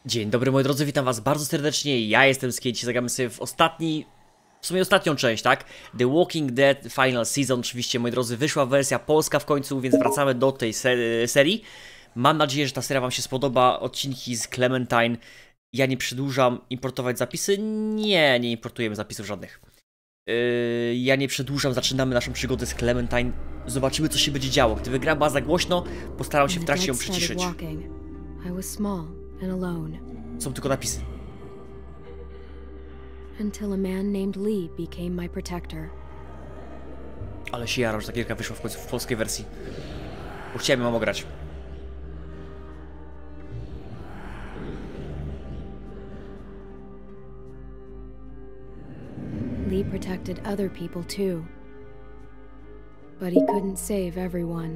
Dzień dobry moi drodzy, witam was bardzo serdecznie, ja jestem Skate, dzisiaj zagramy sobie w sumie ostatnią część, tak? The Walking Dead Final Season, oczywiście moi drodzy, wyszła wersja polska w końcu, więc wracamy do tej serii. Mam nadzieję, że ta seria wam się spodoba, odcinki z Clementine. Ja nie przedłużam importować zapisy, nie importujemy zapisów żadnych. Ja nie przedłużam, zaczynamy naszą przygodę z Clementine, zobaczymy co się będzie działo. Gdyby gra była za głośno, postaram się w trakcie ją przyciszyć. Są tylko napisy. Until a man named Lee became my protector. Ale się jaram, że ta gierka wyszła w końcu w polskiej wersji. Bo chciałem ją grać. Lee protected other people too. But he couldn't save everyone.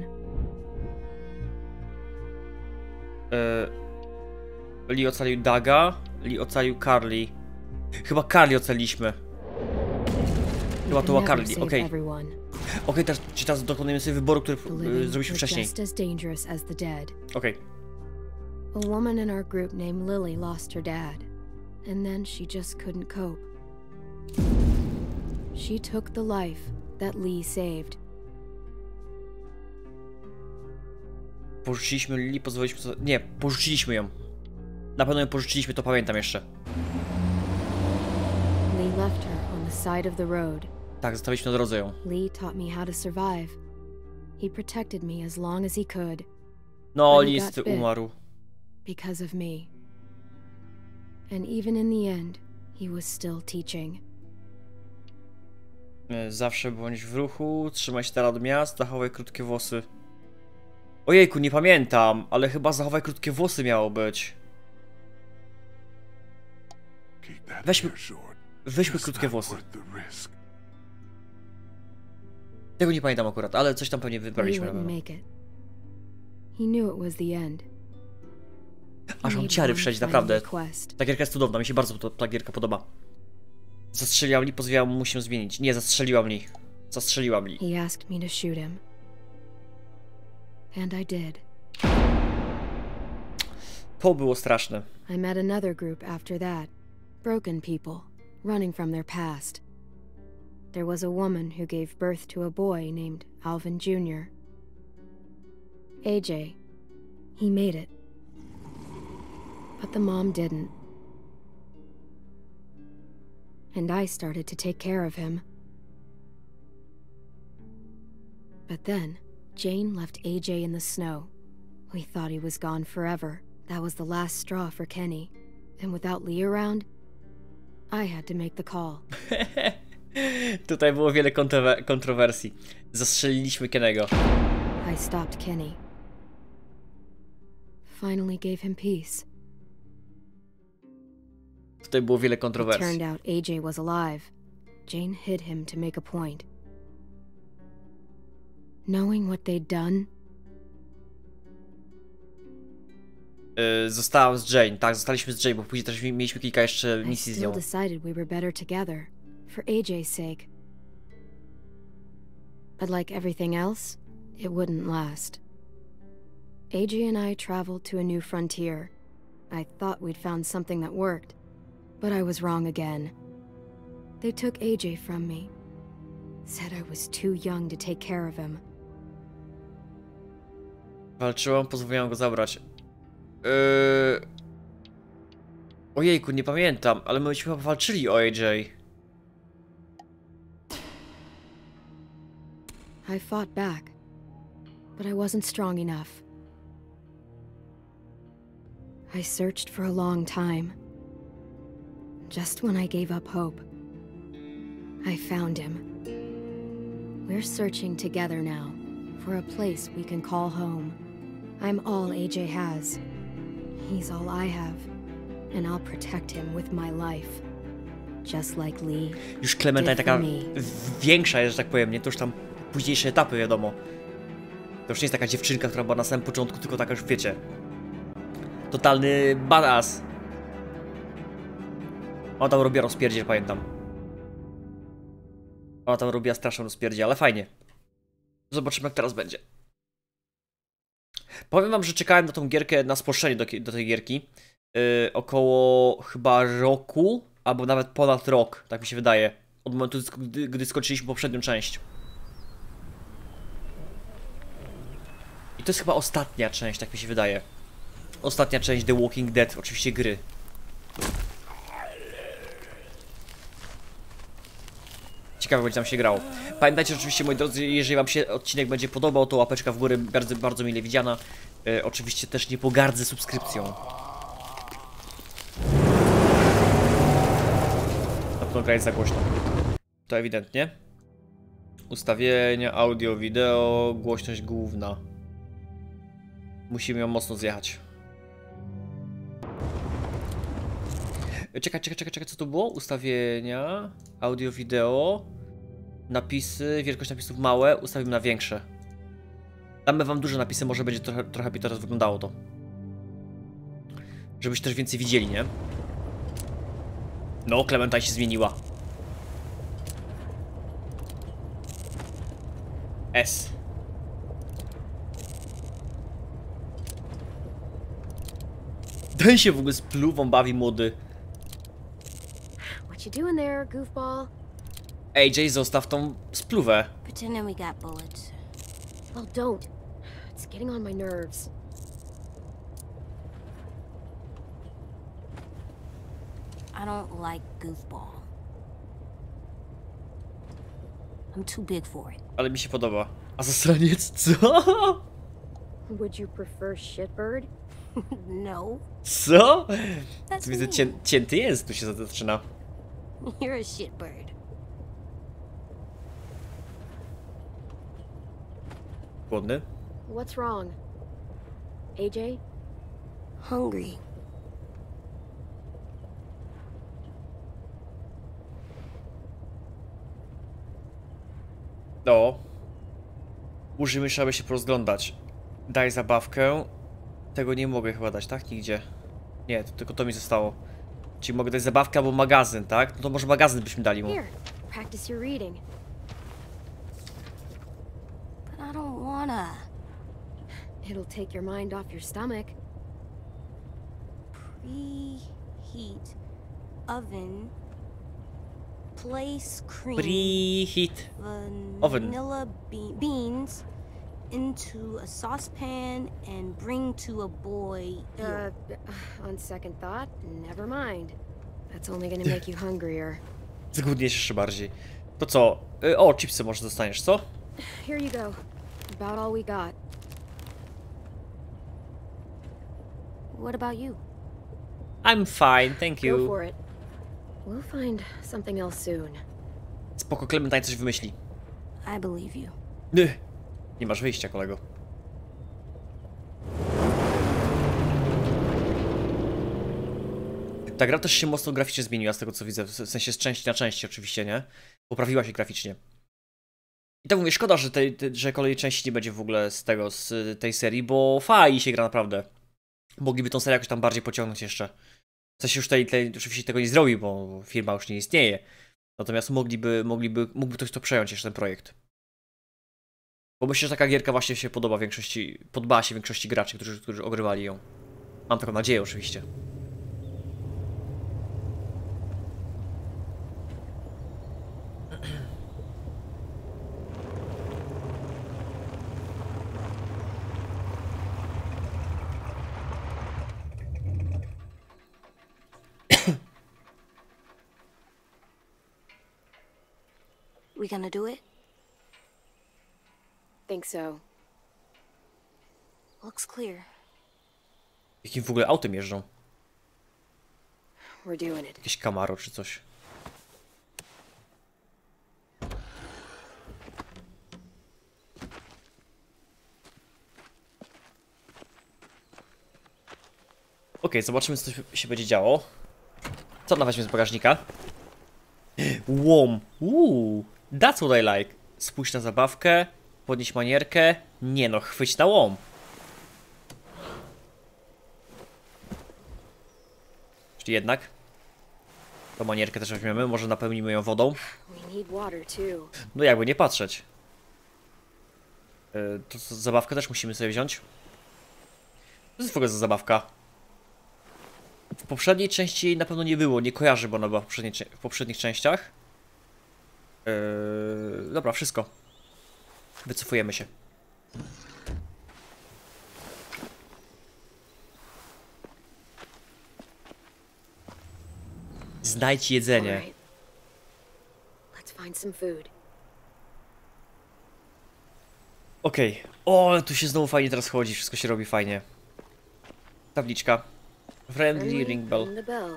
Lee ocalił Daga, Lee ocalił Carly. Chyba Carly ocaliliśmy. Chyba to była Carly, okej. Okej, teraz dokonujemy sobie wyboru, który zrobiliśmy wcześniej. Okej. A woman in our group named Lily lost her dad, and then she just couldn't cope. She took the life that Lee saved. Porzuciliśmy Lili, pozwoliliśmy... Nie, porzuciliśmy ją. Na pewno ją porzuciliśmy, to pamiętam jeszcze. Lee left her on the side of the road. Tak, zostawiliśmy na drodze ją. Lee taught me how to survive. He protected me as long as he could. No, Lee umarł. Because of me. And even in the end, he was still teaching. Zawsze bądź w ruchu, trzymaj się dala od miast, zachowaj krótkie włosy. Ojejku, nie pamiętam, ale chyba zachowaj krótkie włosy miało być. Weźmy krótkie włosy. Tego nie pamiętam akurat, ale coś tam pewnie wybraliśmy. Aż mam ciary wszędzie, naprawdę. Ta gierka jest cudowna, mi się bardzo ta gierka podoba. Zastrzeliłam Lee, pozwoliłam mu się zmienić. Nie, zastrzeliłam Lee. Zastrzeliłam Lee. He asked me to shoot him. And I did. To było straszne. I met another group after that. Broken people, running from their past. There was a woman who gave birth to a boy named Alvin Jr. AJ. He made it. But the mom didn't. And I started to take care of him. But then, Jane left AJ in the snow. We thought he was gone forever. That was the last straw for Kenny. And without Lee around, I had to make the call. Tutaj było wiele kontrowersji. Zastrzeliliśmy Kennego. I stopped Kenny. Finally gave him peace. Tutaj było wiele It kontrowersji. turned out AJ was alive. Jane hid him to make a point. Knowing what they'd done. Zostałam z Jane, tak, zostaliśmy z Jane, bo później też mieliśmy kilka jeszcze I misji z still nią. decided we were better together, for AJ's sake. But like everything else, it wouldn't last. AJ and I traveled to a new frontier. I thought we'd found something that worked, but I was wrong again. They took AJ from me. Said I was too young to take care of him. Walczyłam, pozwoliłam go zabrać. Ojejku, nie pamiętam, ale myśmy chyba walczyli o AJ. I fought back, but I wasn't strong enough. I searched for a long time. Just when I gave up hope, I found him. We're searching together now for a place we can call home. I'm all AJ has. He's all I have, and I'll protect him with my life. Just like Lee. Już Clementine taka większa jest, że tak powiem, nie? To już tam późniejsze etapy, wiadomo. To już nie jest taka dziewczynka, która była na samym początku, tylko taka już, wiecie, totalny badass. Ona tam robiła rozpierdziel, pamiętam. Ona tam robiła straszną rozpierdziel, ale fajnie. Zobaczymy, jak teraz będzie. Powiem wam, że czekałem na tą gierkę, na spolszczenie do tej gierki. około chyba roku, albo nawet ponad rok, tak mi się wydaje. Od momentu, gdy skończyliśmy poprzednią część. I to jest chyba ostatnia część, tak mi się wydaje. Ostatnia część The Walking Dead, oczywiście gry. Ciekawe, będzie tam się grało. Pamiętajcie oczywiście, moi drodzy, jeżeli wam się odcinek będzie podobał, to łapeczka w górę bardzo, bardzo mile widziana. Oczywiście też nie pogardzę subskrypcją. Na pewno gra jest za głośno. To ewidentnie. Ustawienia, audio, wideo, głośność główna. Musimy ją mocno zjechać. Czekaj, co to było? Ustawienia, audio, wideo, napisy, wielkość napisów małe, ustawimy na większe. Damy wam duże napisy, może będzie trochę lepiej teraz wyglądało to. Żebyście też więcej widzieli, nie? No, Clementine się zmieniła. S. Ten się w ogóle z pluwą bawi, młody. What you doing there, goofball? AJ, zostaw tą spluwę. Pretending we got bullets. Well, don't. It's getting on my nerves. I don't like goofball. I'm too big for it. Ale mi się podoba. A zasraniec, co? Would you prefer shitbird? No, Co? that's Tu widzę, me. cięty jest, tu się zaczyna. You're a shitbird. Głodny? What's wrong? AJ? Hungry. No. Użyjmy, aby się porozglądać. Daj zabawkę. Tego nie mogę chyba dać, tak? Nigdzie. Nie, tylko to mi zostało. Czyli mogę dać zabawkę albo magazyn, tak? No to może magazyn byśmy dali mu. Here, practice your reading. But I don't wanna. It'll take your mind off your stomach. Preheat oven. Place cream. Preheat. Oven. Vanilla beans into a saucepan and bring to a boil. On second thought, never mind. That's only gonna make you hungrier. Zgłodniesz jeszcze bardziej. To co? O, chipsy może dostaniesz, co? Here you go. About all we got. What about you? I'm fine, thank Go you. for it. We'll find something else soon. Spoko, Clementine coś wymyśli. I believe you. Nie masz wyjścia, kolego. Ta gra też się mocno graficznie zmieniła z tego co widzę, w sensie z części na części oczywiście, nie? Poprawiła się graficznie. I tak mówię, szkoda, że kolejnej części nie będzie w ogóle z tej serii, bo fajnie się gra naprawdę. Mogliby tą serię jakoś tam bardziej pociągnąć jeszcze. W sensie już oczywiście tego nie zrobi, bo firma już nie istnieje. Natomiast mógłby ktoś to przejąć jeszcze ten projekt. Bo myślę, że taka gierka właśnie się podobała się większości graczy, którzy ogrywali ją. Mam taką nadzieję oczywiście. We gonna do it? Think so. Looks clear. Jakim w ogóle autem jeżdżą? We're doing it. Jakieś Camaro czy coś. Okej, zobaczymy co się będzie działo. Co weźmie z bagażnika? Łom. That's what I like. Spójrz na zabawkę. Podnieś manierkę. Nie no, chwyć na łom. Czyli jednak. Tą manierkę też weźmiemy, może napełnimy ją wodą. We need water too. No jakby nie patrzeć. To zabawkę też musimy sobie wziąć. Co jest w ogóle za zabawka? W poprzedniej części jej na pewno nie było, nie kojarzę, bo ona była w poprzednich częściach. Dobra, wszystko. Wycofujemy się. Znajdź jedzenie. Alright. Let's find some food. Okej. O, tu się znowu fajnie teraz chodzi, wszystko się robi fajnie. Tabliczka. Friendly ring bell. Ring the bell.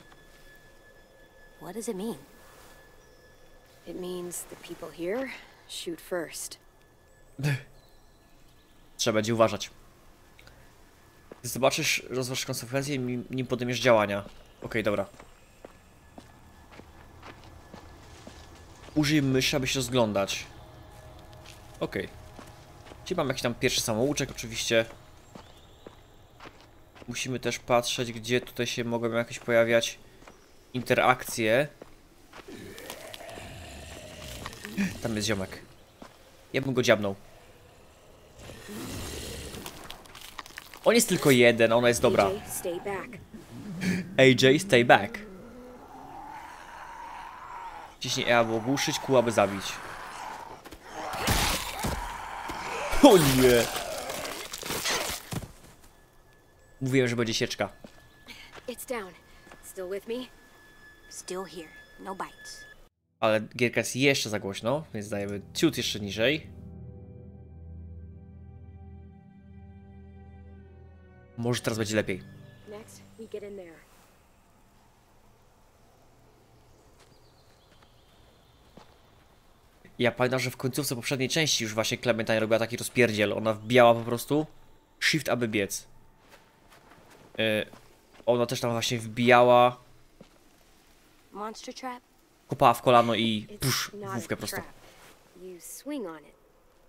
What does it mean? It means the people here shoot first. Trzeba będzie uważać. Gdy zobaczysz, rozważ konsekwencje, nim podejmiesz działania. Okej, dobra. Użyj myszy, aby się rozglądać. Okej. Czyli mam jakiś tam pierwszy samouczek, oczywiście. Musimy też patrzeć, gdzie tutaj się mogą jakieś pojawiać interakcje. Tam jest ziomek. Ja bym go dziabnął. On jest tylko jeden, ona jest dobra. AJ, stay back. AJ, stay back. Ciśnij E, aby ogłuszyć, Q, aby zabić. O nie! Mówiłem, że będzie sieczka. It's down. Still with me? Still here. No bites. Ale gierka jest jeszcze za głośno, więc dajemy ciut jeszcze niżej. Może teraz będzie lepiej. Next, we get in there. Ja pamiętam, że w końcówce poprzedniej części już właśnie Clementine robiła taki rozpierdziel. Ona wbijała po prostu shift, aby biec. Ona też tam właśnie wbijała, Monster trap? kopała w kolano i It's pusz, not główkę a prosto. trap. You swing on it.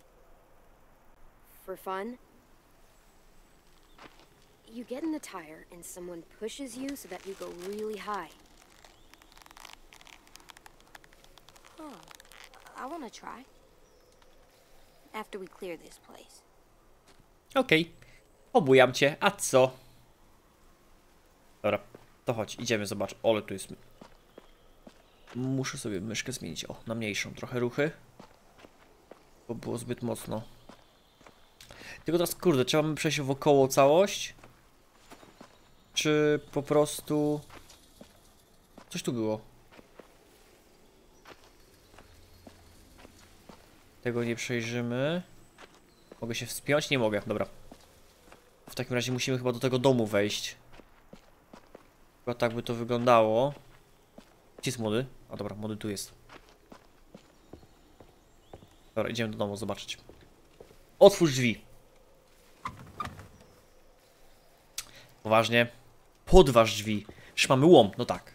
For fun? You get in the tire and someone pushes you so that you go really high. Oh, I wanna try. After we clear this place. Okej. Obujam cię, a co? Dobra, to chodź, idziemy, zobacz. Ole, tu jest... Muszę sobie myszkę zmienić, o, na mniejszą trochę ruchy. Bo było zbyt mocno. Tylko teraz, kurde, czy mamy przejść wokoło całość? Czy po prostu... Coś tu było. Tego nie przejrzymy. Mogę się wspiąć? Nie mogę, dobra. W takim razie musimy chyba do tego domu wejść. Chyba tak by to wyglądało. Gdzie jest młody? A dobra, młody tu jest. Dobra, idziemy do domu zobaczyć. Otwórz drzwi. Poważnie. Podważ drzwi. Już mamy łom, no tak.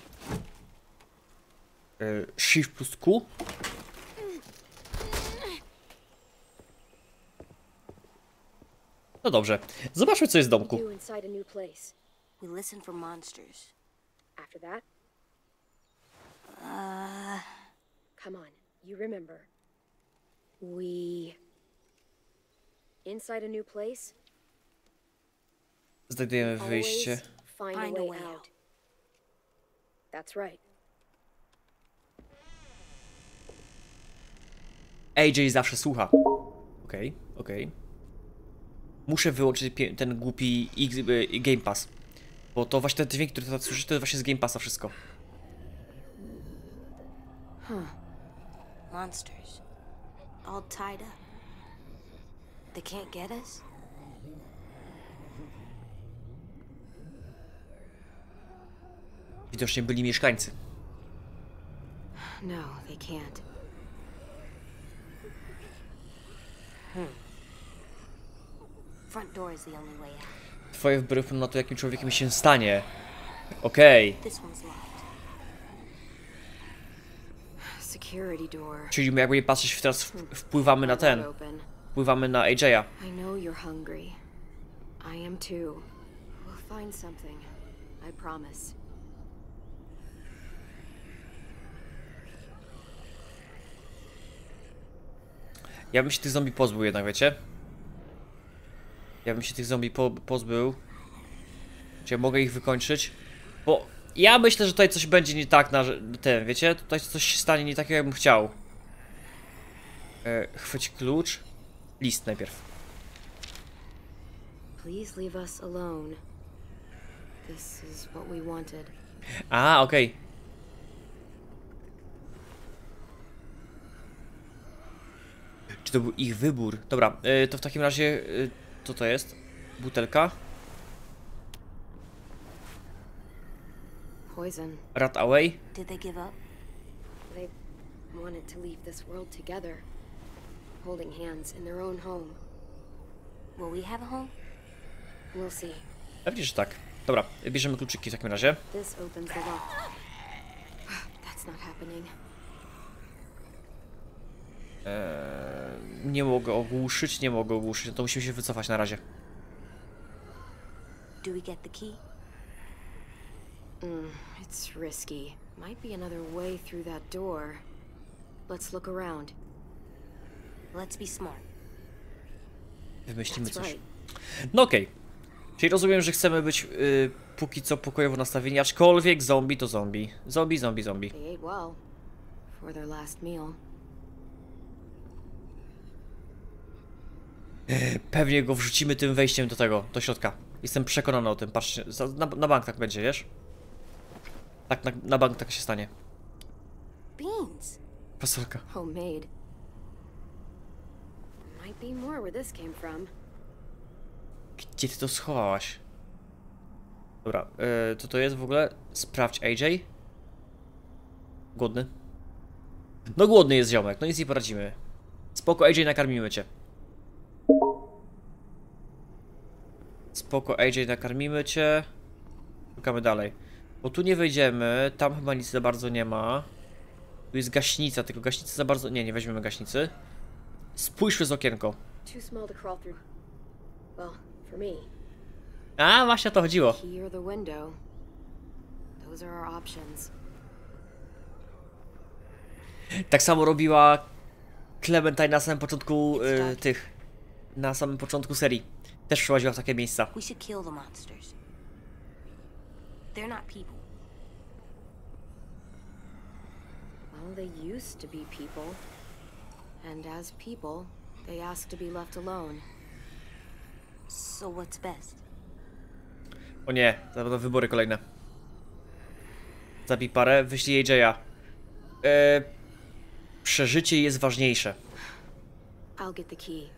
Shift plus Q. No dobrze. Zobaczmy, co jest w domku. Do inside a new place. We listen for monsters. After that, come on, you remember. We... Inside a new place, Znajdujemy always wyjście. find a way out. That's right. AJ zawsze słucha. Okej, okej. Muszę wyłączyć ten głupi Game Pass. Bo to właśnie te dźwięki, które teraz słyszysz, to jest właśnie z Game Passa wszystko. Monsters. All tied up. They can't get us? Widocznie byli mieszkańcy. No, they can't. Front door is the only way out. Twoje wbrew na to, jakim człowiekiem się stanie. Okej. This one's locked. Security door. Czyli my jakby nie patrzeć, teraz wpływamy na ten. Open. Wpływamy na AJ'a. I know you're hungry. I am too. We'll find something. I promise. Ja bym się tych zombie pozbył jednak, wiecie? Ja bym się tych zombie pozbył. Czy mogę ich wykończyć? Bo ja myślę, że tutaj coś będzie nie tak na ten, wiecie? Tutaj coś się stanie nie tak, jakbym chciał. Chwyć klucz. List najpierw. Please leave us alone. This is what we wanted. A, okej. Czy to był ich wybór? Dobra, to w takim razie... co to jest? Butelka. Poison. Rat away. Did they give up? They wanted to leave this world together, holding hands in their own home. Will we have a home? We'll see. Pewnie, że tak. Dobra, bierzemy kluczyki w takim razie. This opens the lock. That's not happening. Nie mogę ogłuszyć, nie mogę ogłuszyć. No to musimy się wycofać na razie. Do we get the key? It's risky. Might be another way through that door. Let's look around. Let's be smart. Wymyślimy That's coś. right. No okej. Czyli rozumiem, że chcemy być póki co pokojowo nastawieni, aczkolwiek zombie to zombie. Zombie. They ate well for their last meal. Pewnie go wrzucimy tym wejściem do środka. Jestem przekonany o tym, patrzcie, na bank tak będzie, wiesz? Tak, na bank tak się stanie. Beans. Fasolka. Homemade. Might be more where this came from. Gdzie ty to schowałaś? Dobra, co to jest w ogóle? Sprawdź AJ. Głodny? No głodny jest ziomek, no nic nie poradzimy. Spoko AJ, nakarmimy cię. Spoko AJ, nakarmimy cię. Szukamy dalej. Bo tu nie wejdziemy, tam chyba nic za bardzo nie ma. Tu jest gaśnica, tylko gaśnicy za bardzo... Nie weźmiemy gaśnicy. Spójrz przez okienko. Too small to crawl through. Well, for me. A, właśnie o to chodziło. Key or the window. Those are our options. Tak samo robiła Clementine na samym początku na samym początku serii. Też przyłaziła w takie miejsca. We should kill the monsters. They're not people. Well, they used to be people. And as people, they asked to be left alone. So what's best? O nie, to będą wybory kolejne. Zabij parę, wyślij AJ'a. Przeżycie jest ważniejsze. I'll get the key.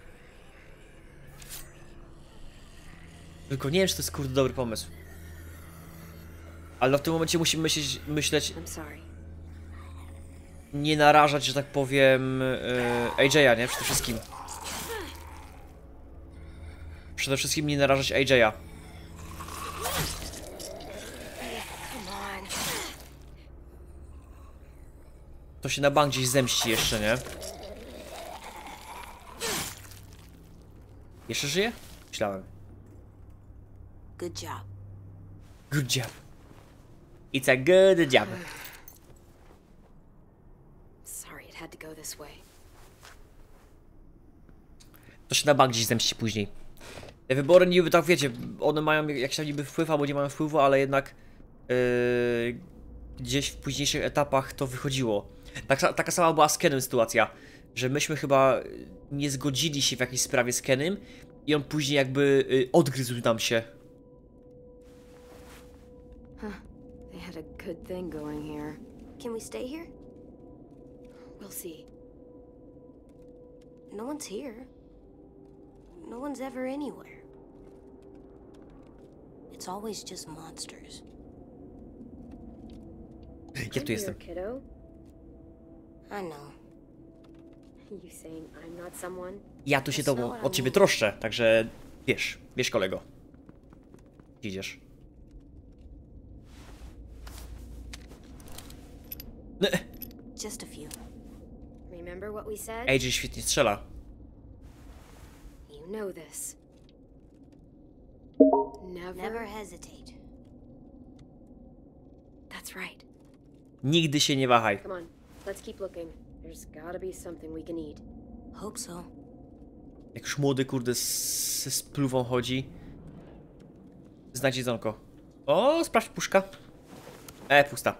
Tylko nie wiem, czy to jest kurde dobry pomysł. Ale w tym momencie musimy myśleć, I'm sorry. nie narażać, że tak powiem, AJ'a, nie? Przede wszystkim. Przede wszystkim nie narażać AJ'a. Come on. To się na bank gdzieś zemści jeszcze, nie? Jeszcze żyje? Myślałem. Good job. Good job. It's a good job. Sorry, it had to go this way. To się na bank gdzieś zemści później. Te wybory niby tak, wiecie, one mają jakiś tam niby wpływ, albo nie mają wpływu, ale jednak gdzieś w późniejszych etapach to wychodziło. Taka sama była z Kenem sytuacja, że myśmy chyba nie zgodzili się w jakiejś sprawie z Kenem i on później jakby odgryzł nam się. They had a good thing going here. Can we stay here? We'll see. No one's here. No one's ever anywhere. It's always just monsters. Ja tu jestem. Kiddo. I know. You saying I'm not someone? Ja tu się tobą od ciebie troszczę, także wiesz kolego. Gdzie idziesz? Just a few. Remember what we said? AJ świetnie strzela. You know this. Never hesitate. That's right. Nigdy się nie wahaj. Come on, let's keep looking. There's gotta be something we can eat. Hope so. Jak już młody kurde z spluwą chodzi. Znajdź jedzonko. O, sprawdź puszka. Pusta.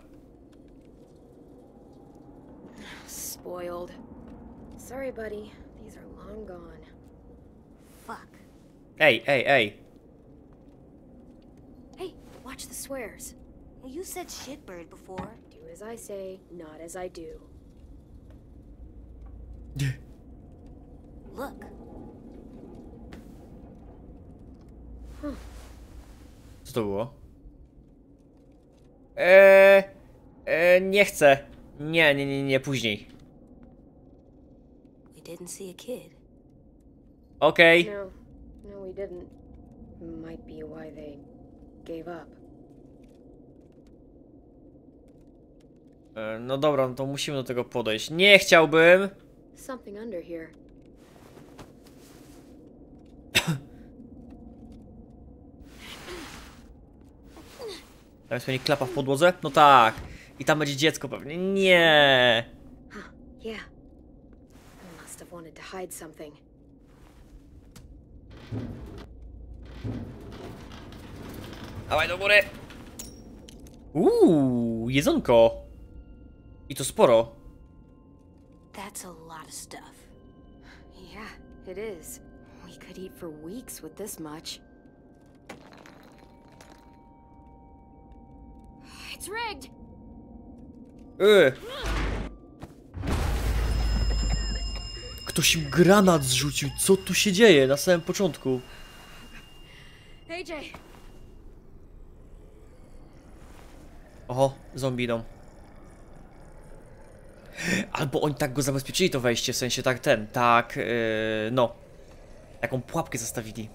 Spoiled. Sorry, buddy. These are long gone. Fuck. Ej. Hey, watch the swears. You said shitbird before. Do as I say, not as I do. Look. Co to było? Nie chcę. Nie, później. We didn't see a kid. Okej. No, we didn't. Might be why they gave up. No dobra, no to musimy do tego podejść. Nie chciałbym. Something under here. Tam jest pewnie klapa w podłodze? No tak. I tam będzie dziecko pewnie. Nie. Huh, yeah. I must have wanted to hide something. Dawaj do góry. Jedzonko. I to sporo. That's a lot of stuff. Yeah, it is. We could eat for weeks with this much. It's rigged! Ktoś im granat zrzucił. Co tu się dzieje na samym początku? AJ! Oho, zombie idą. Albo oni tak go zabezpieczyli to wejście, w sensie no. Taką pułapkę zostawili.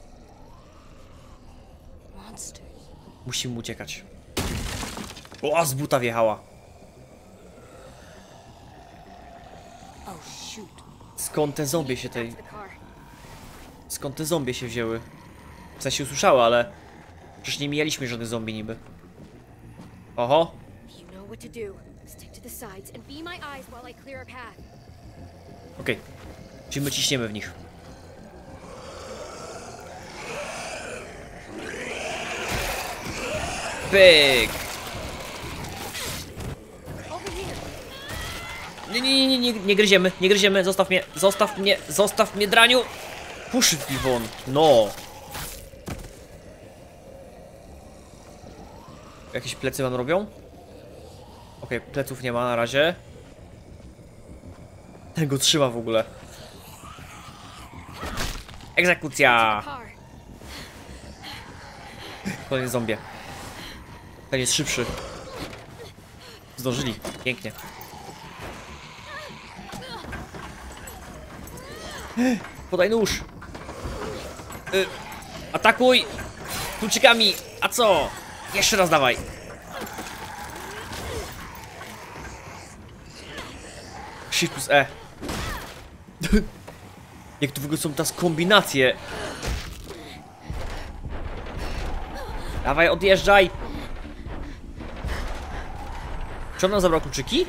Monsters. Musimy uciekać. O, z buta wjechała. Oh shoot. Skąd te zombie się tej... The car. Skąd te zombie się wzięły? W sensie usłyszały, ale... Przecież nie mijaliśmy żadnych zombie niby. Oho. You know what to do. Stick to the sides and be my eyes while I clear a path. Okej. Czyli my ciśniemy w nich. Pyk! Nie gryziemy, zostaw mnie, draniu! Push mi won, no! Jakieś plecy wam robią? Okej, pleców nie ma na razie. Ten go trzyma w ogóle. Egzekucja! Car. Kolejny zombie. Ten jest szybszy. Zdążyli, pięknie. Podaj nóż! Atakuj! Kluczykami! A co? Jeszcze raz dawaj! Shift plus E. Jak tu w ogóle są teraz kombinacje? Dawaj, odjeżdżaj! Czy on nam zabrał kluczyki?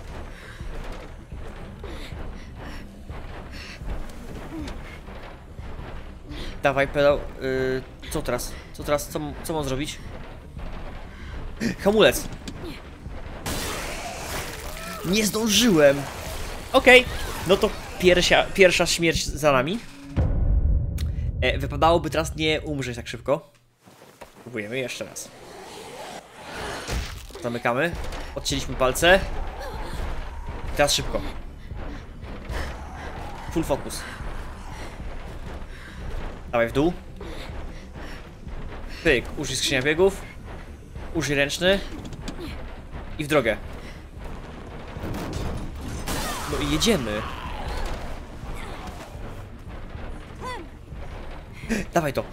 Dawaj, pedał. Co teraz? Co teraz? Co mam zrobić? Hamulec! Nie zdążyłem! Okej, no to pierwsza śmierć za nami. Wypadałoby teraz nie umrzeć tak szybko. Próbujemy jeszcze raz. Zamykamy. Odcięliśmy palce. Teraz szybko. Full focus. Dawaj w dół. Pyk, użyj skrzynia biegów. Użyj ręczny. I w drogę. No i jedziemy. Dawaj to.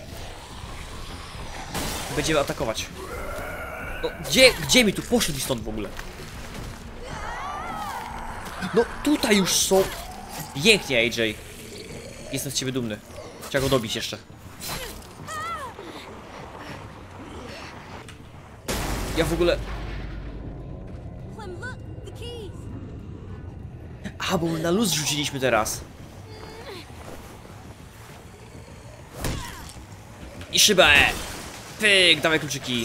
Będziemy atakować. No, gdzie mi tu poszedł stąd w ogóle? No tutaj już są. Pięknie, AJ. Jestem z ciebie dumny. Trzeba go dobić jeszcze. Ja w ogóle... Clem, look, the keys. A, bo my na luz rzuciliśmy teraz. I szybę! Pyk, dawaj kluczyki.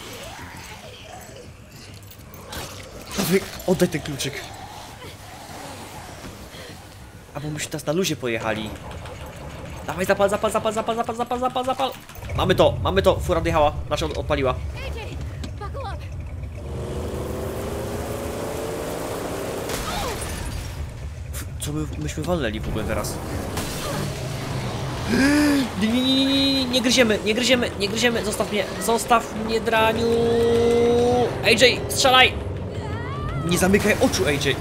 Dawaj, oddaj ten kluczyk. Albo myśmy teraz na luzie pojechali. Dawaj, zapal, zapal, zapal, zapal, zapal, zapal, zapal, zapal. Mamy to, fura odjechała, znaczy odpaliła. AJ, buckle up. Co myśmy walnęli w ogóle teraz? Nie gryziemy, nie gryziemy, nie gryziemy, zostaw mnie, draniu. AJ, strzelaj! Nie zamykaj oczu, AJ.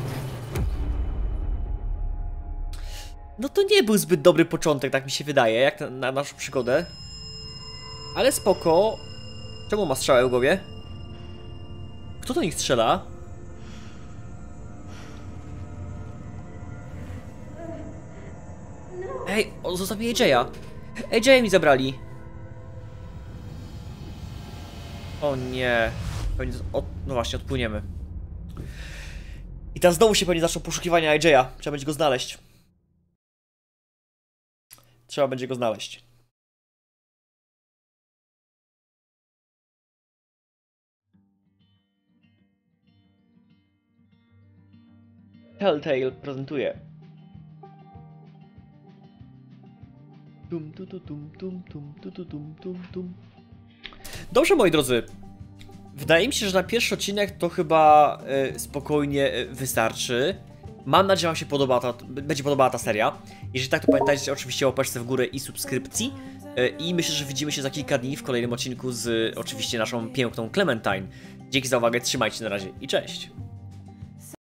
No to nie był zbyt dobry początek, tak mi się wydaje, jak na naszą przygodę. Ale spoko. Czemu ma strzałę w głowie? Kto do nich strzela? Ej, zostaw mi AJ'a. AJ'a mi zabrali. O nie. Pewnie, no właśnie, odpłyniemy. I teraz znowu się pewnie zaczną poszukiwania AJ'a. Trzeba będzie go znaleźć. Trzeba będzie go znaleźć. Telltale prezentuje. Dobrze, moi drodzy. Wydaje mi się, że na pierwszy odcinek to chyba spokojnie wystarczy. Mam nadzieję, że wam się będzie podobała ta seria. Jeżeli tak, to pamiętajcie oczywiście o łapeczce w górę i subskrypcji. I myślę, że widzimy się za kilka dni w kolejnym odcinku z oczywiście naszą piękną Clementine. Dzięki za uwagę, trzymajcie się na razie i cześć!